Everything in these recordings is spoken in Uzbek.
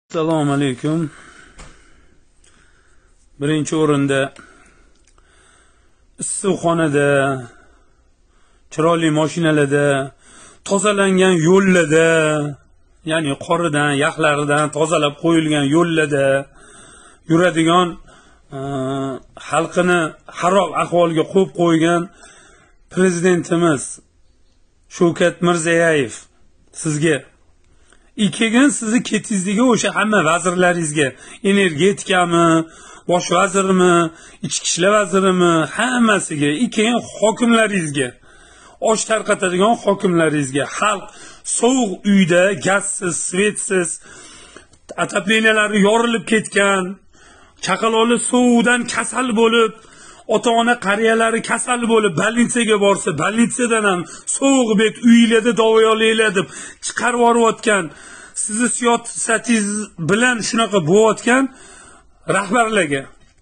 Assalomu alaykum. Birinchi o'rinda issiqxonada, chiroyli mashinalarda, tozalangan yo'llarda, ya'ni qoridan, yaxlaridan tozalab qo'yilgan yo'llarda yuradigan xalqini xarob ahvolga qo'yib qo'ygan prezidentimiz Shavkat Mirziyoyev sizga keyin sizni ketizligi o'sha hamma vazirlaringizga, energetikami, bosh vazirimi, ichki ishlar vazirimi, hammasiga, keyin hokimlaringizga, osh tarqatadigan hokimlaringizga, xalq sovuq uyda, gazsiz, svetsiz, atapleniyalar yorilib ketgan, chaqaloqli sovuqdan kasal bo'lib, ota-ona qariyalari kasal bo'lib, больницаga borsa, больницаdan ham sovuq bet uylarda davolaylar deb chiqarib yuborayotgan, sizni siyosatingiz bilan shunaqa bo'layotgan rahbarlarga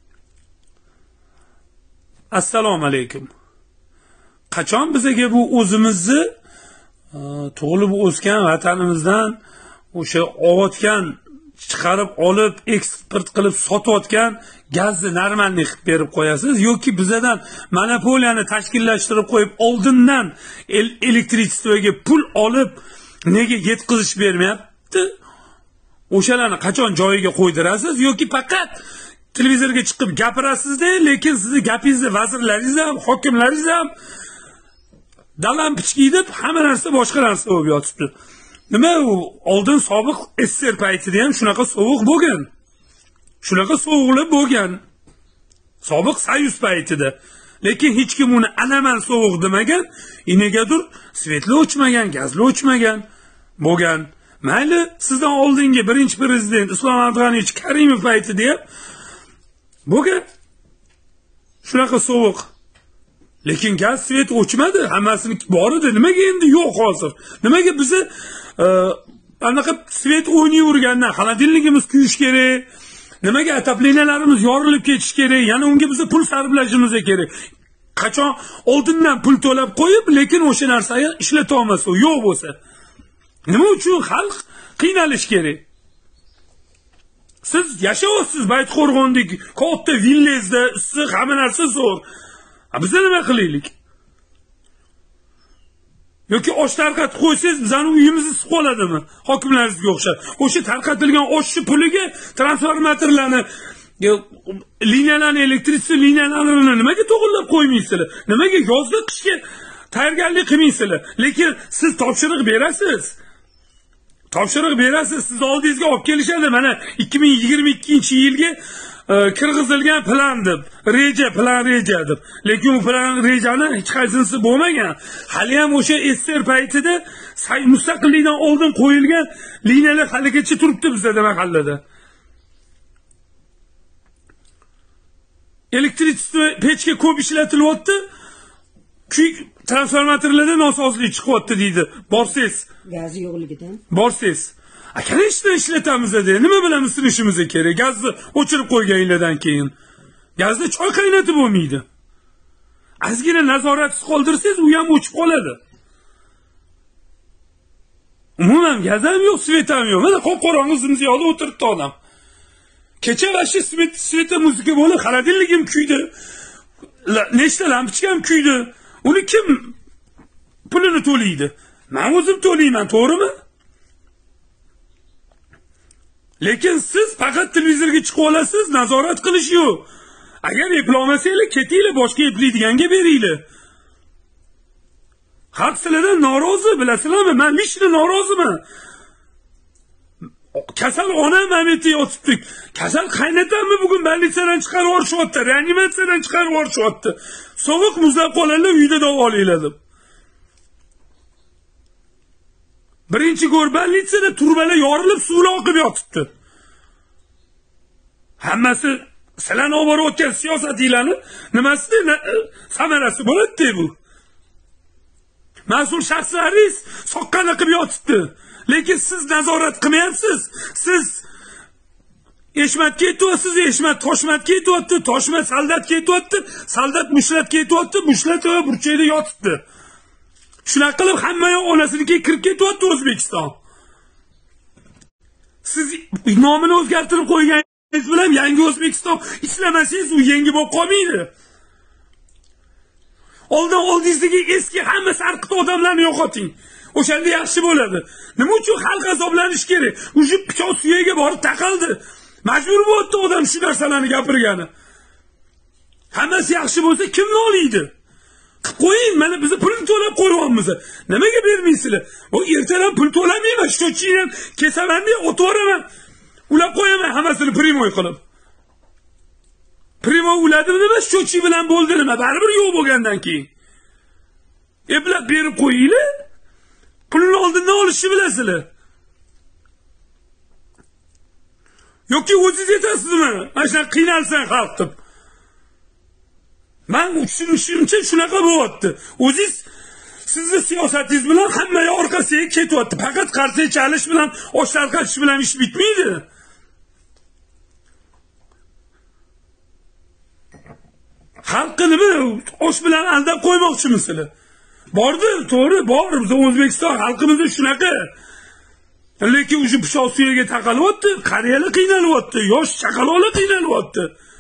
assalomu alaykum. Qachon bizga bu o'zimizni tug'ilib o'sgan vatanimizdan o'sha olayotgan, chiqarib olib, eksport qilib sotayotgan gazni normalniy qilib berib qo'yasiz yoki bizdan monopoliyani tashkillashtirib qo'yib oldindan elektrичествоga pul olib nega yetkazish bermayapti? O'shalarni qachon joyiga qo'ydirasiz yoki faqat televizorga chiqib gapirasizda, lekin sizni gapingizni vazirlaringiz ham, hokimlaringiz ham dalam pichki deb hamma narsa boshqa narsa bo'lib yotibdi. Nima u oldin sobiq SSR paytida ham shunaqa sovuq bo'lgan. Shunaqa sovuqlar bo'lgan. Sobiq Soyuz paytida. Lekin hech kim uni anaman sovuq demagan, negadir svetli o'chmagan, gazli o'chmagan bo'lgan. Mayli, sizdan oldingi birinchi prezident Islom Abdug'aniyevich Karimov paytida ham bo'lgan. Shunaqa sovuq. Lekin gaz svet o'chmadi, hammasini bor edi. Nimaga endi yo'q hozir? Nimaga bizni anaqa svet o'ynayvergandan xolodilligimiz kuyish kerak? Nimaga atapleniyalarimiz yorilib ketish kerak? Yana unga biz pul sarflashimiz kerak. Qachon oldindan pul to'lab qo'yib, lekin o'sha narsani ishlata olmasa, yo'q bo'lsa. Nima uchun xalq qiynalish kerak? Siz yashayapsiz Baytqo'rg'ondek katta villangizda, issiq, hamma narsa zo'r. Biz nima qilaylik? Yoki osh tarqatib qo'ysangiz, bizning uyimiz isib qoladimi? Hokimlaringizga o'xshab. O'sha tarqatilgan oshchi puliga transformatorlarni, liniyalarni, elektritsi liniyalarini nimaga to'g'irlab qo'ymaysizlar? Nimaga yozda qishga tayyorgarlik qilmaysizlar? Lekin siz topshiriq berasiz. Topshiriq berasiz, siz oldingizga olib kelishadi. Mana 2022-yilga kirgizilgan plan deb, plan reja deb. Lekin u plan rejani hech qaysinisi bo'lmagan. Hali ham o'sha SSR paytida mustaqillikdan oldin qo'yilgan liniyalar haligacha turibdi bizda mahallada. Elektrичество pechga ko'p ishlatilyapti. Transformatorlarda nosozlik chiqyapti deydi. Borsiz. Gazi yo'qligidan. Borsiz. Qani ishlatamiz dedi. Nima bilan sinishimiz kerak? Gazni o'chirib qo'yganinglardan keyin. Gazda choy qaynatib bo'lmaydi. Ozgina nazoratsiz qoldirsangiz, u ham o'chib qoladi. Umuman gaz ham yo'q, svet ham yo'q. Mana qop-qorong'i zimziyoda o'tiribdi odam. Kecha vashi sveta muzika bo'lib, xolodilligim kuydi. Nechta lampochka ham kuydi. Uni kim pulini to'laydi? Men o'zim to'layman, to'g'rimi? Lekin siz faqat televizorga chiqib olasiz, nazorat qilish yo'q. Agar eplolmasanglar, ketinglar, boshqa eplaydiganga beringlar. Xalq sizlardan norozi, bilasizlarmi? Men lishni noroziman. Kasal onam mameti yotibdi. Kasal qaynatammi bugun больницаdan chiqarib yuborishyapti, reanimatsiyadan chiqarib yuborishyapti. Sovuq muzlab qolganlar uyda davolaylar deb. Birinchi ko'r больницада turbalar yorilib, suvlar oqib yotibdi. Hammasi sizlarni olib borayotgan siyosatinglarni nimasida samarasi bo'ladi bu. Mas'ul shaxslaringiz soqqani qilib yotibdi. Lekin siz nazorat qilmayapsiz. Siz Eshmat ketyapsiz, Eshmat Toshmat ketyapti, Toshmat Saldat ketyapti, Saldat Mushlat ketyapti, Mushlat va burchakda yotibdi. Shunaqa qilib hamma onasinikiga kirib ketyapti O'zbekiston. Siz nomini o'zgartirib qo'yganingiz bilan yangi O'zbekiston ishlamasangiz u yangi bo'lib qolmaydi. Oldingizdagi eski hamma sarqit odamlarni yo'qoting. O'shanda yaxshi bo'ladi. Nima uchun xalq azoblanish kerak? Ujib pichoq suyagiga borib taqaldi. Majbur bo'ldi odam shu narsalarni gapirgani. Hammasi yaxshi bo'lsa kimni olaydi? Qilib qo'ying, mana biz pul to'lab qo'yganmiz. Nimaga bermaysizlar? O ertadan pul to'lamayman, shochini ham kesaman deb o'tiraman. Ulab qo'yaman hammasini primoy qilib. Primo uladimi nima shochi bilan bo'ldi nima? Baribir yo'q bo'lgandan keyin. Eplab berib qo'yinglar. Pulni oldindan olishni bilasizlar. Yoki o'zingiz yetasizmi? Mana shunaqa qiynalsan xalq deb. Men tushunishimcha shunaqa bo'lyapti. O'zingiz sizni siyosatingiz bilan hamma orqasiga ketyapti. Faqat qarshi chalish bilan, oshlar qachish bilan ish bitmaydi. Xalqni nima osh bilan aldab qo'ymoqchimisizlar? Bordi, to'g'ri, bor. Biz O'zbekiston xalqimiz shunaqa. Lekin o'sha pichoq suyaga taqalyapti, qariyalar qiynalyapti, yosh chaqaloqlar qiynalyapti.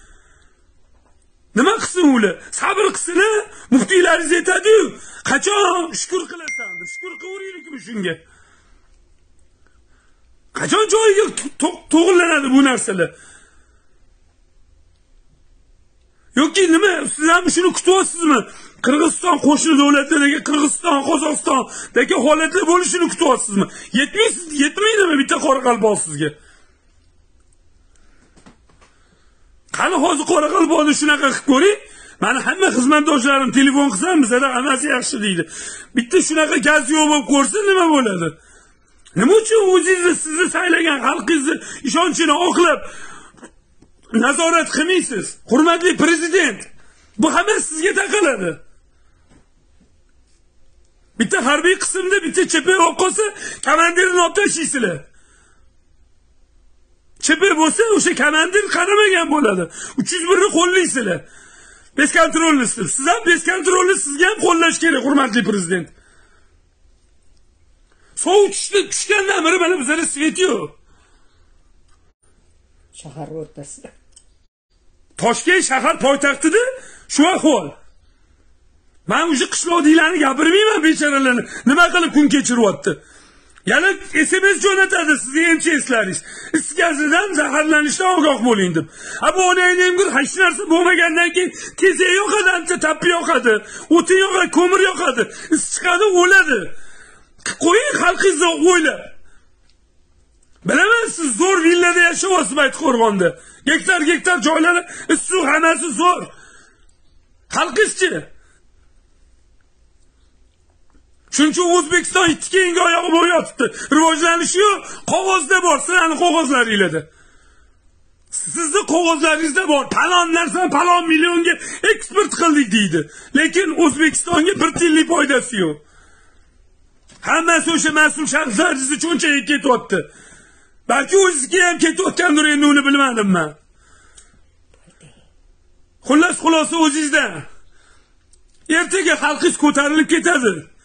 Nima qilsin ular? Sabr qilsin, muftiylaringiz aytadi-yu, qachon shukr qilasan? Shukr qilaveraylikmi shunga? Qachon joyiga to'g'rilanadi bu narsalar? Yoki nima, siz ham shuni kutyapsizmi? Qirg'iziston qo'shni davlatlarga Qirg'iziston, Qozog'istondagi holatlar bo'lishini kutyapsizmi? Yetmaydimi bitta Qoraqalpoq sizga? Qani hozir Qoraqalpoqni shunaqa qilib ko'ring. Meni hamma xizmatdoshlarim telefon qilsam, bizda hammasi yaxshi deydi. Bitta shunaqa gaz yo'q bo'lib ko'rsa nima bo'ladi? Nima uchun o'zingizni sizni saylagan xalqingizni ishonchini oqlab nazorat qilmaysiz? Hurmatli prezident, bu hamma sizga taqaladi. Bitta harbiy qismda bitta chepa olib qolsa, komandirni olib tashlaysizlar. Chepa bo'lsa, o'sha komandir qaramagan bo'ladi. 301 ni qo'llaysizlar. Bes kontrollisizlar. Siz ham bes kontrolni sizga ham qo'llash kerak, hurmatli prezident. Sovuq tushgandan beri mana bizda svet yo'q. Shahar o'rtasida. Toshkent shahar poytaxtida shu ahvol. Men o'sha qishloqliklarni gapirmayman, bechoralarni. Nima qilib kun kechiryapti? Yana SMS jo'natadi sizga MCSlaringiz. Is gazidan zaharlanishdan ogoh bo'ling deb. Bu onangizga hech narsa bo'lmagandan keyin tezak yoqadi, ancha tappi yoqadi, o'tin yoqadi, ko'mir yoqadi, is chiqadi, o'ladi. Qo'ying xalqingizni o'ylab. Bilaman, siz zo'r villada yashayapsiz Baytqo'rg'onda. Gektar joylari, issiq hammasi zo'r. Xalqingizchi? Chunki O'zbekiston ikki keyingi oyog'i bo'lyapti. Rivojlanishi yo'q, qog'ozda bor, sizlarning qog'ozlaringizda. Sizni qog'ozlaringizda bor. Palon narsani palon millionga eksport qildik deydi. Lekin O'zbekistonga 1 tiyinlik foydasi yo'q. Hammasi o'sha mas'ul shaxslaringizni cho'nchaga ketyapti. Balki o'zingizga ham ketayotgandir, endi uni bilmadim men. Xullas xulosa o'zingizda. Ertaga xalqingiz ko'tarilib ketadi.